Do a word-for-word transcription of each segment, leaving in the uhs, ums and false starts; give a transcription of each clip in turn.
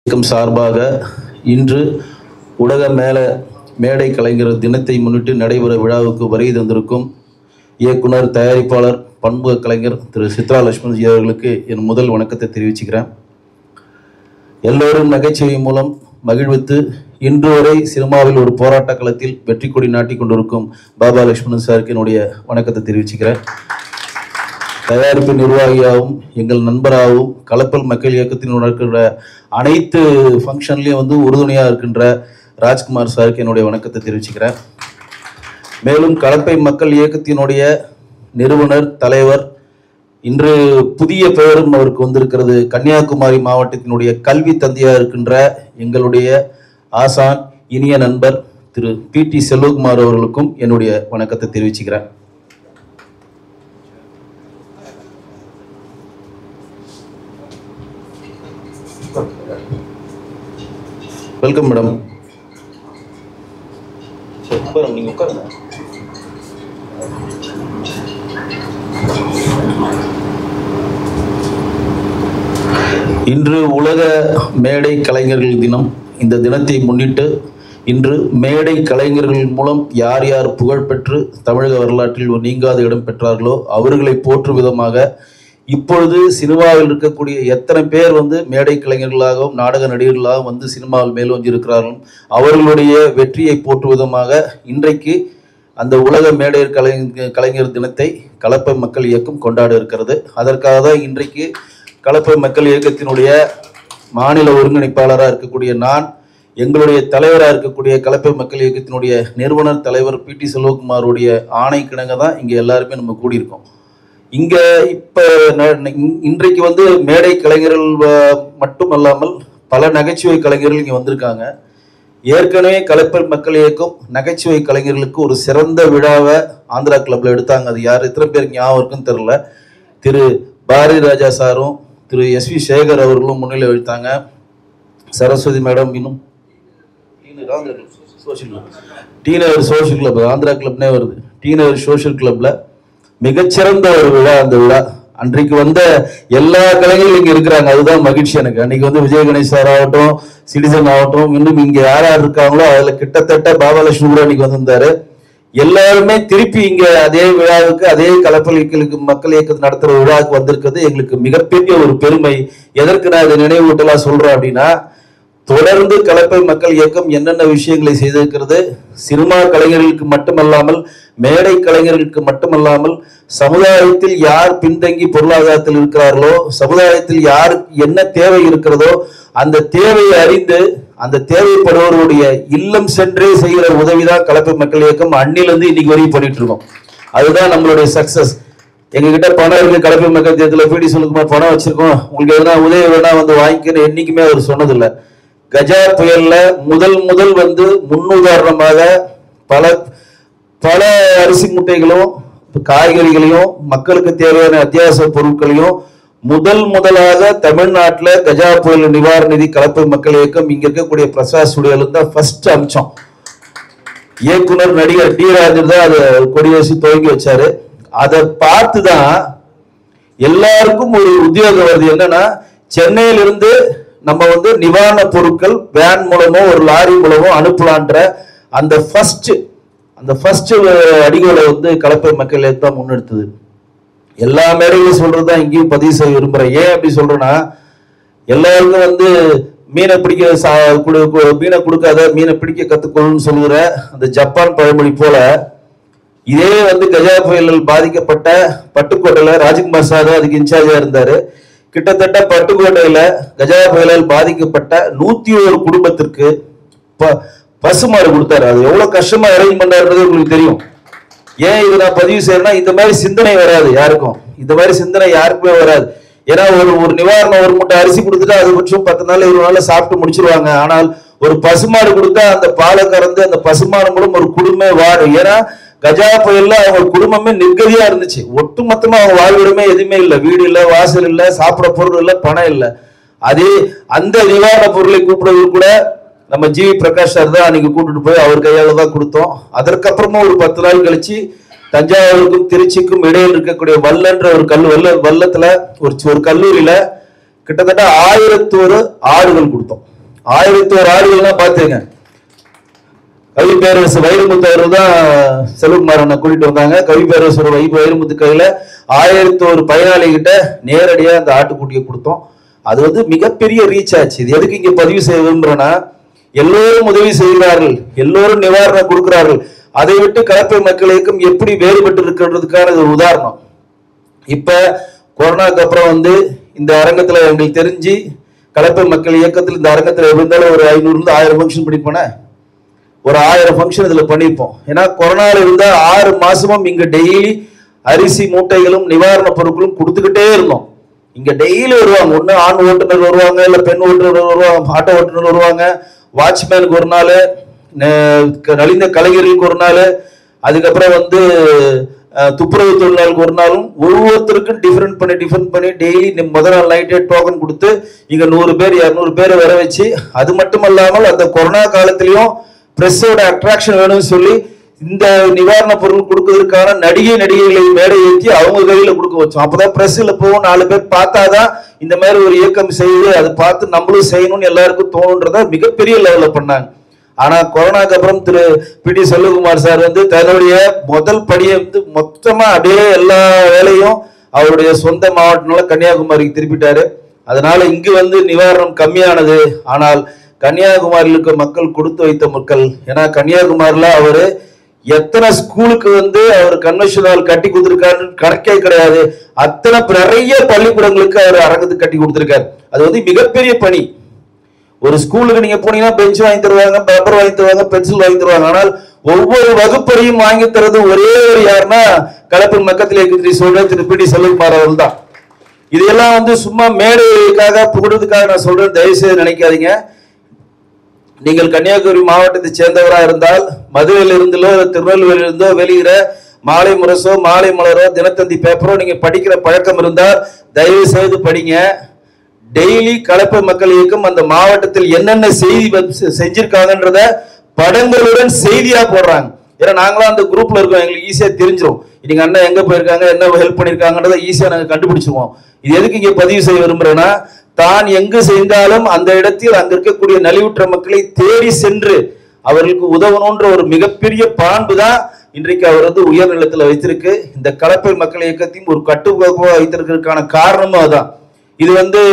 சார்பாக இன்று உலக மேல மேடை கலைஞர் தினத்தை முன்னிட்டு நடைபெற விழாவுக்கு வருகை தந்திருக்கும் இயக்குனர் தயாரிப்பாளர் பன்முக கலைஞர் திரு சித்ரா லட்சுமணி அவர்களுக்கு என் முதல் வணக்கத்தை தெரிவிச்சுக்கிறேன். எல்லோரும் நகைச்சுவை மூலம் மகிழ்வித்து இன்று வரை சினிமாவில் ஒரு போராட்ட களத்தில் வெற்றி கொடி நாட்டி கொண்டிருக்கும் பாபா லட்சுமணன் சாருக்கு என்னுடைய வணக்கத்தை தெரிவிச்சுக்கிறேன். தயாரிப்பு நிர்வாகியாகவும் எங்கள் நண்பராகவும் கலப்பல் மக்கள் இயக்கத்தில் நடக்கிற அனைத்து ஃபங்க்ஷன்லையும் வந்து உறுதுணையாக இருக்கின்ற ராஜ்குமார் சாருக்கு என்னுடைய வணக்கத்தை தெரிவிச்சுக்கிறேன். மேலும் கலப்பை மக்கள் இயக்கத்தினுடைய நிறுவனர் தலைவர், இன்று புதிய பெயரும் அவருக்கு வந்திருக்கிறது, கன்னியாகுமரி மாவட்டத்தினுடைய கல்வி தந்தையாக இருக்கின்ற எங்களுடைய ஆசான் இனிய நண்பர் திரு பி டி செல்வகுமார் அவர்களுக்கும் என்னுடைய வணக்கத்தை தெரிவிச்சுக்கிறேன். Welcome madam. நீங்க உட்காருங்க. இன்று உலக மேடை கலைஞர்கள் தினம். இந்த தினத்தை முன்னிட்டு இன்று மேடை கலைஞர்கள் மூலம் யார் யார் புகழ் பெற்று தமிழக வரலாற்றில் ஒரு நீங்காத இடம் பெற்றார்களோ அவர்களை போற்றும் விதமாக இப்பொழுது சினிமாவில் இருக்கக்கூடிய எத்தனை பேர் வந்து மேடை கலைஞர்களாகவும் நாடக நடிகர்களாகவும் வந்து சினிமாவில் மேலோங்கி இருக்கிறார்களும் அவர்களுடைய வெற்றியை போற்றும் விதமாக இன்றைக்கு அந்த உலக மேடை கலைஞர் கலைஞர் தினத்தை கலப்பை மக்கள் இயக்கம் கொண்டாட இருக்கிறது. அதற்காக தான் இன்றைக்கு கலப்பை மக்கள் இயக்கத்தினுடைய மாநில ஒருங்கிணைப்பாளராக இருக்கக்கூடிய நான், எங்களுடைய தலைவராக இருக்கக்கூடிய கலப்பை மக்கள் இயக்கத்தினுடைய நிறுவனர் தலைவர் பி டி செல்வகுமாருடைய ஆணை கிணங்க தான் இங்கே எல்லாருமே நம்ம கூடியிருக்கோம். இங்க இப்ப இன்றைக்கு வந்து மேடை கலைஞர்கள் மட்டும் அல்லாமல் பல நகைச்சுவை கலைஞர்கள் இங்க வந்திருக்காங்க. ஏற்கனவே கலப்பை மக்கள் இயக்கம் நகைச்சுவை கலைஞர்களுக்கு ஒரு சிறந்த விழாவை ஆந்திரா கிளப்ல எடுத்தாங்க. அது யார் எத்தனை பேருக்கு ஞாபகம் இருக்குன்னு தெரியல. திரு பாரதி ராஜா சாரும் திரு எஸ் வி சேகர் அவர்களும் முன்னிலை வைத்தாங்க. சரஸ்வதி மேடம் இன்னும் social dinner social club Andhra கிளப்னே வருது. டீனர் சோஷியல் கிளப்ல மிகச்சிறந்த ஒரு விழா அந்த விழா. அன்றைக்கு வந்த எல்லா கலைஞர்களும் இங்க இருக்கிறாங்க. அதுதான் மகிழ்ச்சி எனக்கு. அன்னைக்கு வந்து விஜய் கணேஷ் சார் ஆகட்டும், சிட்டிசன் ஆகட்டும், இன்னும் இங்க யார் யார் இருக்காங்களோ அதுல கிட்டத்தட்ட பாபாலட்சுமி கூட அன்னைக்கு வந்திருந்தாரு. எல்லாருமே திருப்பி இங்க அதே விழாவுக்கு அதே கலப்பல் இயக்கலுக்கு மக்கள் இயக்கத்தை நடத்துற விழாவுக்கு வந்திருக்கிறது எங்களுக்கு மிகப்பெரிய ஒரு பெருமை. எதற்கு நான் இதை நினைவூட்டலா சொல்றேன் அப்படின்னா, தொடர்ந்து கலப்பை மக்கள் இயக்கம் என்னென்ன விஷயங்களை செய்திருக்கிறது, சினிமா கலைஞர்களுக்கு மட்டுமல்லாமல் மேடை கலைஞர்களுக்கு மட்டுமல்லாமல் சமுதாயத்தில் யார் பின்தங்கி பொருளாதாரத்தில் இருக்கிறார்களோ, சமுதாயத்தில் யார் என்ன தேவை இருக்கிறதோ அந்த தேவையை அறிந்து அந்த தேவைப்படுவருடைய இல்லம் சென்றே செய்கிற உதவிதான் கலப்பை மக்கள் இயக்கம் அன்னிலிருந்து இன்னைக்கு வரையும் பண்ணிட்டு இருக்கோம். அதுதான் நம்மளுடைய சக்சஸ். எங்க கிட்ட பணம் இருக்கு, கலப்பை மக்கள் இயக்கத்தில் பி டி செல்வகுமார் பணம் வச்சிருக்கோம், உங்களுக்கு எதனா உதவி வேணா வந்து வாங்கிக்கணும் என்னைக்குமே அவர் சொன்னதில்லை. கஜா புயல்ல முதல் முதல் வந்து முன்னுதாரணமாக பல பல அரிசி மூட்டைகளும் காய்கறிகளையும் மக்களுக்கு தேவையான அத்தியாவசிய பொருட்களையும் முதல் முதலாக தமிழ்நாட்டில் கஜா புயல் நிவாரண நிதி கலப்பை மக்கள் இயக்கம் இங்க இருக்கக்கூடிய பிரசாத் ஸ்டுடியோல தான் ஃபர்ஸ்ட் அம்சம். இயக்குனர் நடிகர் டி ராஜர் தான் அதை கொடியேசி துவங்கி வச்சாரு. அதை பார்த்துதான் எல்லாருக்கும் ஒரு உத்தியோகம் வருது. என்னன்னா, சென்னையிலிருந்து நம்ம வந்து நிவாரண பொருட்கள் வேன் மூலமோ ஒரு லாரி மூலமோ அனுப்பலான்ற அந்த ஃபர்ஸ்ட் அந்த ஃபர்ஸ்ட் அடிகளை வந்து கலப்பை மக்கள் தான் முன்னெடுத்தது. எல்லா மேடையிலும் சொல்றதுதான் இங்கேயும் பதிவு செய்ய விரும்புறேன். ஏன் அப்படி சொல்றேன்னா, எல்லாருக்கும் வந்து மீனை பிடிக்க மீனை கொடுக்காத மீனை பிடிக்க கத்துக்கொள்ளுன்னு சொல்லுகிற அந்த ஜப்பான் பழமொழி போல, இதே வந்து கஜா புயலில் பாதிக்கப்பட்ட பட்டுக்கோட்டையில ராஜ்குமார் சார் அதுக்கு இன்சார்ஜா இருந்தாரு. கிட்டத்தட்ட பட்டுக்கோட்டையில கஜா புயலால் பாதிக்கப்பட்ட நூத்தி ஒரு குடும்பத்திற்கு பசுமாறு கொடுத்தாரு. அது எவ்வளவு கஷ்டமா அரேஞ்ச் பண்ணாருன்றது உங்களுக்கு தெரியும். ஏன் இது நான் பதிவு செய்யறேன்னா, இந்த மாதிரி சிந்தனை வராது யாருக்கும், இந்த மாதிரி சிந்தனை யாருக்குமே வராது. ஏன்னா ஒரு ஒரு நிவாரணம் ஒரு மூட்டை அரிசி கொடுத்துட்டு அது பட்சம் பத்து நாள் இருபது நாள் சாப்பிட்டு முடிச்சிருவாங்க. ஆனால் ஒரு பசுமாடு கொடுத்தா அந்த பாலை கறந்து அந்த பசுமாடு மூலம் ஒரு குடும்பமே வாழும். ஏன்னா கஜா புயல்ல அவங்க குடும்பமே நிர்கதியா இருந்துச்சு. ஒட்டு மொத்தமா அவங்க வாழ்விடமே எதுவுமே இல்லை, வீடு இல்லை, வாசல் இல்லை, சாப்பிட பொருள் இல்லை, பணம் இல்லை. அதே அந்த நிவாரண பொருளை கூப்பிடுறது கூட நம்ம ஜி பிரகாஷ் சார் தான் அன்னைக்கு கூப்பிட்டு போய் அவர் கையால தான் கொடுத்தோம். அதற்கப்புறமா ஒரு பத்து நாள் கழிச்சு தஞ்சாவூருக்கும் திருச்சிக்கும் இடையில் இருக்கக்கூடிய வல்லன்ற ஒரு கல் வல்ல வல்லத்துல ஒரு ஒரு கல்லூரியில கிட்டத்தட்ட ஆயிரத்தி ஒரு ஆடுகள் கொடுத்தோம். ஆயிரத்தி ஒரு ஆடுகள்லாம் பார்த்துங்க. கவி பேரரசு வைரமுத்து அவர்கள் தான் செல்வகுமார் கூட்டிட்டு வந்தாங்க. கவி பேரரசு வை வைரமுத்து கையில ஆயிரத்தி ஒரு பயனாளி கிட்ட நேரடியா அந்த ஆட்டுக்குட்டியை கொடுத்தோம். அது வந்து மிகப்பெரிய ரீச் ஆச்சு. இது எதுக்கு இங்க பதிவு செய்ய விரும்புறேன்னா, எல்லோரும் உதவி செய்கிறார்கள், எல்லோரும் நிவாரணம் கொடுக்கிறார்கள். அதை விட்டு கலப்பை மக்கள் இயக்கம் எப்படி வேறுபட்டு இருக்கிறதுக்கான ஒரு உதாரணம். இப்ப கொரோனாக்கு அப்புறம் வந்து இந்த அரங்கத்துல எங்களுக்கு தெரிஞ்சு கலப்பை மக்கள் இயக்கத்தில் இந்த அரங்கத்துல இருந்தாலும் ஒரு ஐநூறுல இருந்து ஆயிரம் ஃபங்க்ஷன் பண்ணிப்போன ஒரு ஆயிரம் ஃபங்க்ஷன் இதுல பண்ணிப்போம். ஏன்னா கொரோனால இருந்த ஆறு மாசமும் இங்க டெய்லி அரிசி மூட்டைகளும் நிவாரண பொருட்களும் கொடுத்துக்கிட்டே இருந்தோம். இங்க டெய்லி வருவாங்க, ஒண்ணு ஆண் ஓட்டுநர் வருவாங்க, இல்ல பெண் ஓட்டுநர் வருவாங்க, ஆட்டோ ஓட்டுநர் வருவாங்க, வாட்ச்மேனுக்கு ஒரு நாள், நலிந்த கலைஞர்களுக்கு ஒரு நாள், அதுக்கப்புறம் வந்து துப்புரவு தொழிலாளருக்கு ஒரு நாளும், ஒவ்வொருத்தருக்கும் டிஃபரெண்ட் பண்ணி டிஃபரெண்ட் பண்ணி டெய்லி முதல் நாள் நைட்டே டோக்கன் கொடுத்து இங்க நூறு பேர் இருநூறு பேரை வர வச்சு, அது மட்டும் இல்லாமல் அந்த கொரோனா காலத்திலையும் பிரஸோட அட்ராக்ஷன் வேணும்னு சொல்லி இந்த நிவாரண பொருள் கொடுக்கறதுக்கான நடிகை நடிகைகளை மேடை ஏற்றி அவங்க கையில கொடுக்க வச்சோம். அப்பதான் பிரஸ்ல போவோம், நாலு பேர் பார்த்தாதான் இந்த மாதிரி ஒரு இயக்கம் செய்து அதை பார்த்து நம்மளும் செய்யணும்னு எல்லாருக்கும் தோணுன்றத மிகப்பெரிய லெவல்ல பண்ணாங்க. ஆனா கொரோனாக்கு அப்புறம் Thiru P T Selvakumar sir வந்து தன்னுடைய முதல் படியை வந்து மொத்தமா அப்படியே எல்லா வேலையும் அவருடைய சொந்த மாவட்டம்ல கன்னியாகுமரிக்கு திருப்பிட்டாரு. அதனால இங்கு வந்து நிவாரணம் கம்மியானது. ஆனால் கன்னியாகுமரியில் இருக்க மக்கள் கொடுத்து வைத்த மக்கள். ஏன்னா கன்னியாகுமரியில அவரு எத்தனை ஸ்கூலுக்கு வந்து அவர் கன்வென்ஷன் ஹால் கட்டி கொடுத்திருக்காரு கணக்கே கிடையாது. அத்தனை நிறைய பள்ளிக்கூடங்களுக்கு அவர் அரங்கத்துக்கு கட்டி கொடுத்திருக்காரு. அது வந்து மிகப்பெரிய பணி. ஒரு ஸ்கூலுக்கு நீங்க போனீங்கன்னா பெஞ்ச் வாங்கி தருவாங்க, பேப்பர் வாங்கி தருவாங்க, பென்சில் வாங்கி தருவாங்க. ஆனால் ஒவ்வொரு வகுப்பறையும் வாங்கி தரது ஒரே ஒரு யாருன்னா கலப்பை மக்கள் சொல்ற திரு பி டி செல்வகுமார் அவர்கள் தான். இதெல்லாம் வந்து சும்மா மேடைக்காக புகழ்றதுக்காக நான் சொல்றேன், தயவு செய்து நினைக்காதீங்க. நீங்கள் கன்னியாகுமரி மாவட்டத்தை சேர்ந்தவராக இருந்தால் மதுரையில் இருந்தோ திருநெல்வேலியில் இருந்தோ வெளியிற மாலை முரசோ மாலை மலரோ தினத்தந்தி பேப்பரோ நீங்க படிக்கிற பழக்கம் இருந்தால் தயவு செய்து படிங்க. டெய்லி கலப்பை மக்கள் இயக்கம் அந்த மாவட்டத்தில் என்னென்ன செய்தி செஞ்சிருக்காங்கன்றத படங்களுடன் செய்தியா போடுறாங்க. ஏன்னா நாங்களாம் அந்த குரூப்ல இருக்கோம், எங்களுக்கு ஈஸியா தெரிஞ்சிடும் இன்னைக்கு அண்ணன் எங்க போயிருக்காங்க, என்ன ஹெல்ப் பண்ணிருக்காங்கன்றத ஈஸியா நாங்க கண்டுபிடிச்சிருவோம். இது எதுக்கு இங்க பதிவு செய்ய விரும்புறேன்னா, தான் எங்கு செய்தாலும் அந்த இடத்தில் அங்க இருக்கக்கூடிய நலிவுற்ற மக்களை தேடி சென்று அவர்களுக்கு உதவணும்ன்ற ஒரு மிகப்பெரிய பான்பு தான் இன்றைக்கு அவர் வந்து உயர்நிலத்தில் வைத்திருக்கு. இந்த கலப்பை மக்கள் இயக்கத்தையும் ஒரு கட்டுக்கோப்பாக வைத்திருக்கிறதுக்கான காரணமும் அதான். இது வந்து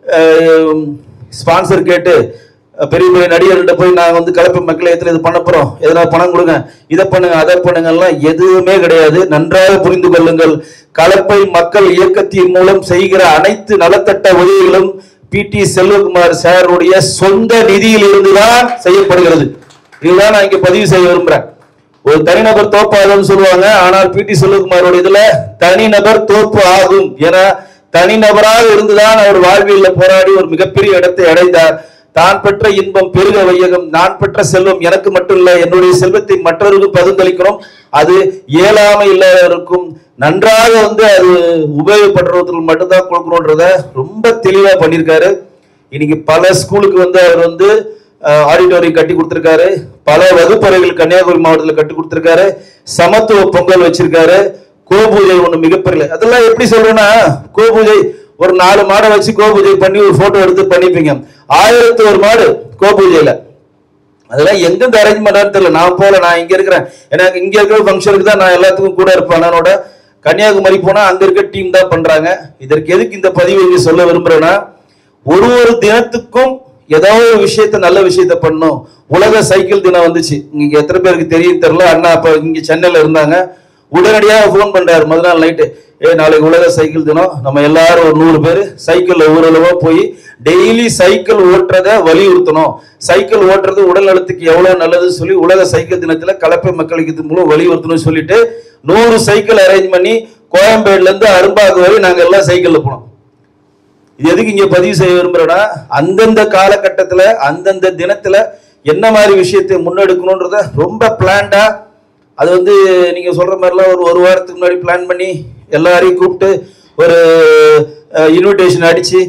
ஸ்பான்சர் கேட்டு பெரிய பெரிய நடிகர்கள்ட்ட போய் நாங்க வந்து கலப்பை மக்கள் இயக்கத்தில் இது பண்ண போறோம், எதனா பணம் கொடுங்க, இதை பண்ணுங்க, அதை பண்ணுங்கலாம் எதுவுமே கிடையாது. நன்றாக புரிந்து கொள்ளுங்கள். கலப்பை மக்கள் இயக்கத்தின் மூலம் செய்கிற அனைத்து நலத்தட்ட உதவிகளும் பி டி செல்வகுமார் சாருடைய சொந்த நிதியில் இருந்துதான் செய்யப்படுகிறது. இதுதான் நான் இங்க பதிவு செய்ய விரும்புறேன். ஒரு தனிநபர் தோப்பு ஆகும்னு சொல்லுவாங்க, ஆனால் பி டி செல்வகுமாரோட இதுல தனிநபர் தோப்பு ஆகும். ஏன்னா தனிநபராக இருந்துதான் அவர் வாழ்வியல்ல போராடி ஒரு மிகப்பெரிய இடத்தை அடைந்தார். தான் பெற்ற இன்பம் பெருக வையகம், நான் பெற்ற செல்வம் எனக்கு மட்டும் இல்ல, என்னுடைய செல்வத்தை மற்றவர்களுக்கு பகிர்ந்தளிக்கணும், அது இயலாமை இல்லாதவருக்கும் நன்றாக வந்து அது உபயோகப்படுறவர்களுக்கு மட்டும்தான் கொடுக்கணும்ன்றத ரொம்ப தெளிவா பண்ணியிருக்காரு. இன்னைக்கு பல ஸ்கூலுக்கு வந்து அவர் வந்து ஆடிட்டோரியம் கட்டி கொடுத்திருக்காரு, பல வகுப்பறைகள் கன்னியாகுமரி மாவட்டத்தில் கட்டி கொடுத்திருக்காரு, சமத்துவ பொங்கல் வச்சிருக்காரு, கோபூஜை ஒண்ணு மிகப்பெரிய. அதெல்லாம் எப்படி சொல்றேன்னா, கோபூஜை ஒரு நாலு மாடை வச்சு கோபூஜை பண்ணி ஒரு போட்டோ எடுத்து பண்ணிப்பீங்க. ஆயிரத்தி ஒரு மாடு கோபூஜையில அதெல்லாம் எங்கிருந்து அரேஞ்ச் பண்ணான்னு தெரியல. நான் போல, நான் இங்க இருக்கிறேன், எனக்கு இங்க இருக்கிற ஃபங்க்ஷனுக்கு தான் நான் எல்லாத்துக்கும் கூட இருப்பேன். என்னோட கன்னியாகுமரி போனா அங்க இருக்க டீம் தான் பண்றாங்க. இதற்கு எதுக்கு இந்த பதிவு இங்க சொல்ல விரும்புறேன்னா, ஒரு ஒரு தினத்துக்கும் ஏதோ ஒரு விஷயத்த நல்ல விஷயத்த பண்ணும். உலக சைக்கிள் தினம் வந்துச்சு, இங்க எத்தனை பேருக்கு தெரியும் தெரியல. அண்ணா அப்ப இங்க சென்னையில இருந்தாங்க, உடனடியாக போன் பண்றாரு முதல் நாள் நைட்டு, ஏ நாளைக்கு உலக சைக்கிள் தினம், நம்ம எல்லாரும் ஒரு நூறு பேர் சைக்கிள்ல ஊரளவா போய் டெய்லி சைக்கிள் ஓட்டுறத வலியுறுத்தணும். சைக்கிள் ஓட்டுறது உடல் நலத்துக்கு எவ்வளவு நல்லதுன்னு சொல்லி உலக சைக்கிள் தினத்துல கலப்பை மக்களுக்கு மூலம் வலியுறுத்தணும்னு சொல்லிட்டு நூறு சைக்கிள் அரேஞ்ச் பண்ணி கோயம்பேடுல இருந்து அரும்பாக்கு வரை நாங்க எல்லாம் சைக்கிள்ல போனோம். இது எதுக்கு இங்க பதிவு செய்ய விரும்புறேன்னா, அந்தந்த காலகட்டத்துல அந்தந்த தினத்துல என்ன மாதிரி விஷயத்தை முன்னெடுக்கணும்ன்றத ரொம்ப பிளான்டா, அது வந்து நீங்க சொல்ற மாதிரிலாம் ஒரு ஒரு வாரத்துக்கு முன்னாடி பிளான் பண்ணி எல்லாரையும் கூப்பிட்டு ஒரு இன்விடேஷன் அடிச்சு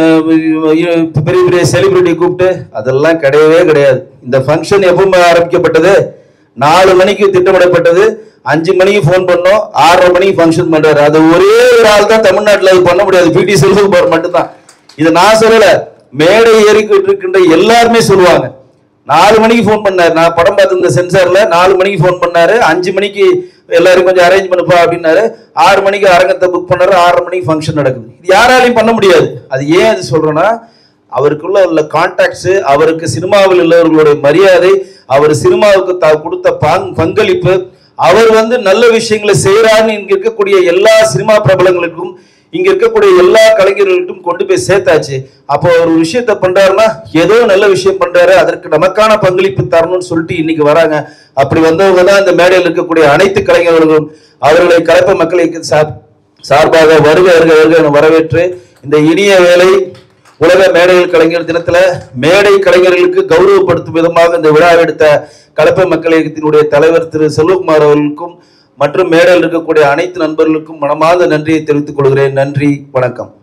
பெரிய பெரிய செலிபிரிட்டி கூப்பிட்டு அதெல்லாம் கிடையவே கிடையாது. இந்த ஃபங்க்ஷன் எப்பவுமே ஆரம்பிக்கப்பட்டது நாலு மணிக்கு திட்டமிடப்பட்டது, அஞ்சு மணிக்கு போன் பண்ணோம், ஆறரை மணிக்கு ஃபங்க்ஷன் பண்றாரு. அது ஒரே ஒரு ஆள் தான் தமிழ்நாட்டில் அது பண்ண முடியாது, பி டி செல்வகுமார் மட்டும்தான். இதை நான் சொல்லல, மேடை ஏறிக்கிட்டு இருக்கின்ற எல்லாருமே சொல்லுவாங்க. நாலு மணிக்கு போன் பண்ணாரு, நான் படம் பார்த்து இந்த சென்சார்ல நாலு மணிக்கு போன் பண்ணாரு, அஞ்சு மணிக்கு எல்லாரும் கொஞ்சம் அரேஞ்ச் பண்ணுப்பா அப்படின்னாரு, ஆறு மணிக்கு அரங்கத்தை புக் பண்ணாரு, ஆறரை மணிக்கு ஃபங்க்ஷன் நடக்குது. இது யாராலையும் பண்ண முடியாது. அது ஏன் அது சொல்றேன்னா, அவருக்குள்ள உள்ள கான்டாக்ட்ஸ், அவருக்கு சினிமாவில் உள்ளவர்களுடைய மரியாதை, அவர் சினிமாவுக்கு த கொடுத்த பங்களிப்பு, அவர் வந்து நல்ல விஷயங்களை செய்யறான்னு இங்க இருக்கக்கூடிய எல்லா சினிமா பிரபலங்களுக்கும் இங்க இருக்கக்கூடிய எல்லா கலைஞர்களுக்கும் கொண்டு போய் சேர்த்தாச்சு. அப்போ ஒரு விஷயத்த பண்றாருன்னா ஏதோ நல்ல விஷயம் பண்றாரு, அதற்கு நமக்கான பங்களிப்பு தரணும்னு சொல்லிட்டு இன்னைக்கு வராங்க. அப்படி வந்தவங்க தான் இந்த மேடையில் இருக்கக்கூடிய அனைத்து கலைஞர்களும் அவர்களை கலப்ப மக்களுக்கு சார்பாக வருக வருக வருக வரவேற்று இந்த இனிய வேலை உலக மேடைகள் கலைஞர் தினத்துல மேடை கலைஞர்களுக்கு கௌரவப்படுத்தும் விதமாக இந்த விழா எடுத்த கலப்பை மக்கள் இயக்கத்தினுடைய தலைவர் திரு செல்வகுமார் அவர்களுக்கும் மற்றும் மேடையில் இருக்கக்கூடிய அனைத்து நண்பர்களுக்கும் மனமார்ந்த நன்றியை தெரிவித்துக் கொள்கிறேன். நன்றி, வணக்கம்.